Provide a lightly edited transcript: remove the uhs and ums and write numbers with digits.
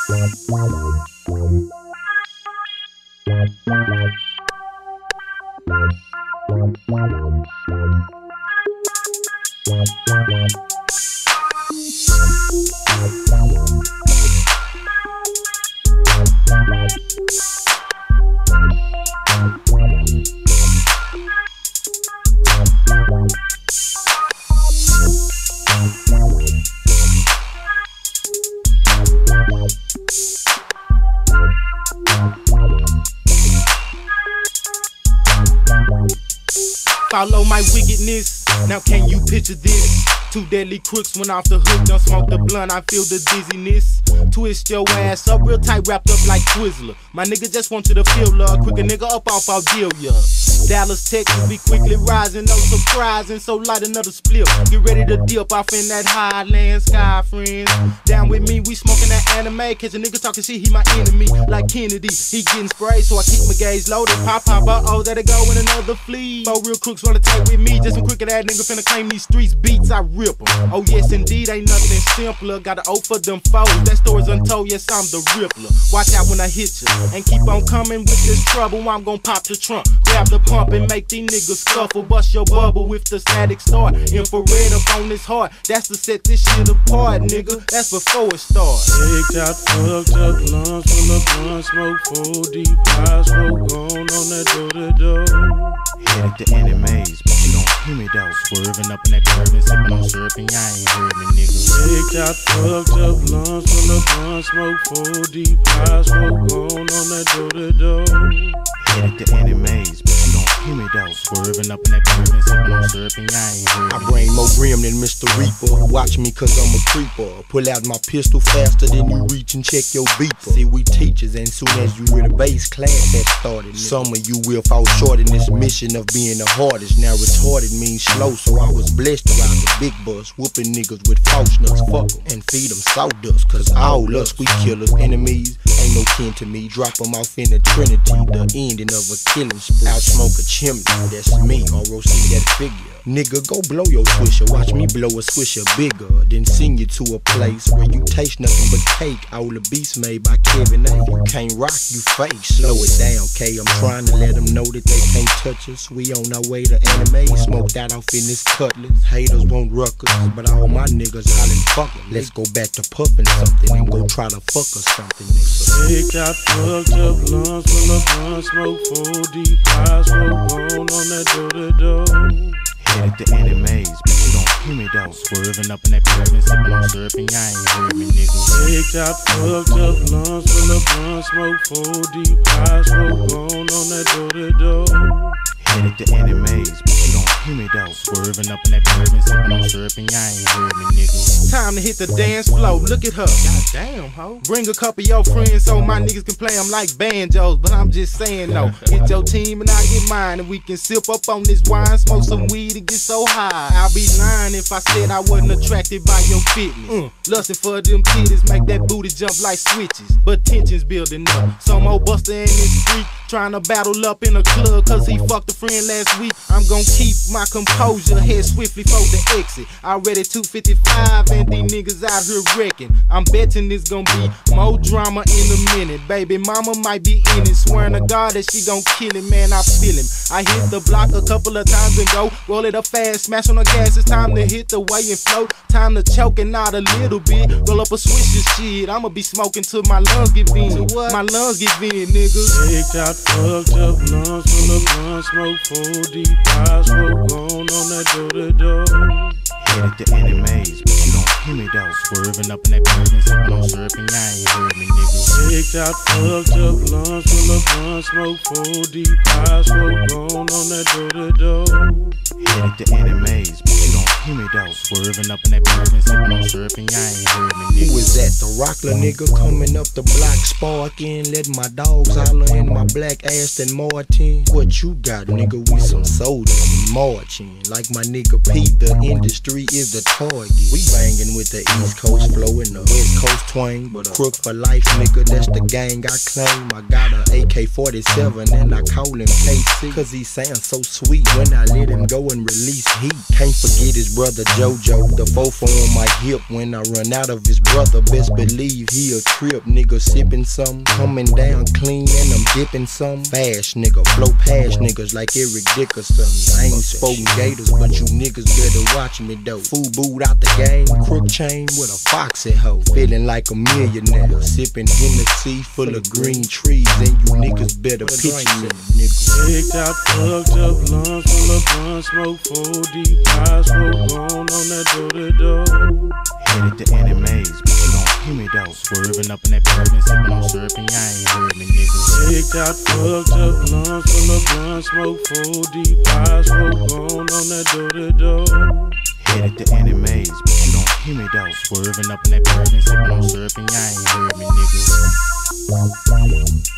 Follow my wickedness, now can you picture this? Two deadly crooks went off the hook, done smoked the blunt, I feel the dizziness. Twist your ass up real tight, wrapped up like Twizzler. My nigga just want you to feel love, quick a nigga up off our deal, yeah. Dallas, Texas, we quickly rising, no surprising, so light another split. Get ready to dip off in that highland sky, friends. Down with me, we smoking that anime, catch a nigga talking shit, he my enemy, like Kennedy. He getting sprayed, so I keep my gauge loaded. Pop, uh-oh, there they go in another flea. Four real crooks wanna take with me, just some quicker that nigga finna claim these streets, beats, I rip 'em. Oh yes, indeed, ain't nothing simpler. Got an O for them foes, that story's untold, yes, I'm the Rippler. Watch out when I hit you, and keep on coming with this trouble. I'm gon' pop the trunk, grab the pump and make these niggas scuffle. Bust your bubble with the static start. Infrared up on this heart, that's to set this shit apart, nigga. That's before it starts. Picked out, fucked up lungs full of blunt smoke, full deep high smoke, gone on that door-to-door. Headed to enemies, but you don't hear me though. Swerving up in that bourbon, sipping on syrup, and y'all ain't heard me, nigga. Picked out, fucked up lungs full of blunt smoke, full deep high smoke, gone on that door-to-door. Headed to enemies, but you don't hear me though. Swerving up in that bourbon, sipping on syrup, and y'all ain't heard me. I bring more grim than Mr. Reaper. Watch me cause I'm a creeper. Pull out my pistol faster than you reach and check your beeper. See, we teachers, and soon as you read a base class that started, some of you will fall short in this mission of being the hardest. Now retarded means slow, so I was blessed to ride the big bus, whooping niggas with false nuts, fuck 'em, and feed them sawdust. Cause all us, we killers, enemies, ain't no kin to me. Drop 'em off in the Trinity, the ending of a killing spree. Out smoke a chimney, that's me, ROC that figure. Nigga, go blow your swisher, watch me blow a swisher bigger. Then send you to a place where you taste nothing but cake. All the beats made by Kevin A. You can't rock, you fake. Slow it down, K. I'm trying to let them know that they can't touch us. We on our way to anime, smoked out off in this cutlass. Haters won't ruck us, but all my niggas hollin' fuck 'em. Let's go back to puffin' something and go try to fuck us something, nigga. Picked out, fucked up lungs full of blunt smoke, full deep high smoke, gone on that door-to-door. Headed to enemies, but you don't hear me though. Swerving up in that bourbon, sipping on syrup, and y'all ain't heard me, nigga. Picked out, fucked up lungs full of blunt smoke, full deep high smoke, gone on that door-to-door. Headed to enemies, but you don't hear me though. Swerving up in that bourbon, sipping on syrup, and y'all ain't heard me, nigga. Time to hit the dance floor, look at her. God damn, ho. Bring a couple of your friends so my niggas can play them like banjos. But I'm just saying though, get your team and I get mine, and we can sip up on this wine, smoke some weed and get so high. I'll be lying if I said I wasn't attracted by your fitness. Lusting for them titties, make that booty jump like switches. But tension's building up. Some old buster in this street trying to battle up in a club cause he fucked a friend last week. I'm gon' keep my composure, head swiftly for the exit. Already 255 and these niggas out here wrecking. I'm betting it's gon' be more drama in a minute. Baby mama might be in it, swearing to God that she gon' kill him, man, I feel him. I hit the block a couple of times and go, roll it up fast, smash on the gas, it's time to hit the way and float. Time to choke and out a little bit, roll up a switch of shit. I'ma be smoking till my lungs give in. My lungs give in, nigga. Picked out, fucked up lungs full of blunt smoke, full deep high smoke, gone on that door-to-door. Headed to enemies, but you don't hear me though. Swerving up in that bourbon, sipping on syrup, and y'all ain't heard me, nigga. Picked out, fucked up lungs full of blunt smoke, full deep high smoke, gone on that door-to-door. Headed to enemies, but you don't hear me though. Swerving up in that bourbon, sipping on syrup, and y'all ain't heard me, nigga. Who is that? The Rockler nigga coming up the block, sparking, letting my dogs holler in my black Aston Martin. What you got, nigga? We some soldiers marching. Like my nigga P, the industry is the target. We banging with the East Coast flow and the West Coast Twain, but crook for life, nigga, that's the gang I claim. I got a AK-47 and I call him KC, cause he sounds so sweet when I let him go and release heat. Can't forget his brother JoJo, the fofo on my hip. When I run out of his brother, best believe he a trip. Nigga sipping some, coming down clean and I'm dipping some. Fast nigga, flow past niggas like Eric Dickerson. I ain't spoken gators, but you niggas better watch me though. Fubu out the game, crook chain with a foxy hoe. Feeling like a millionaire, sipping Hennessy full of green trees, and you niggas better picture me, nigga. Picked out, fucked up, lungs full of blunt smoke, 4 deep, high smoke, gone on that door-to-door. Headed to NMAs, but you don't hear me though. Swerving up in that bourbon, sipping on syrup, and y'all ain't heard me, nigga. Picked out, fucked up, lungs full of blunt smoke, 4 deep, high smoke, gone on that door-to-door. Headed to NMAs, but you don't hear me though. Swerving up in that bourbon, sipping on syrup, and y'all ain't heard me, nigga.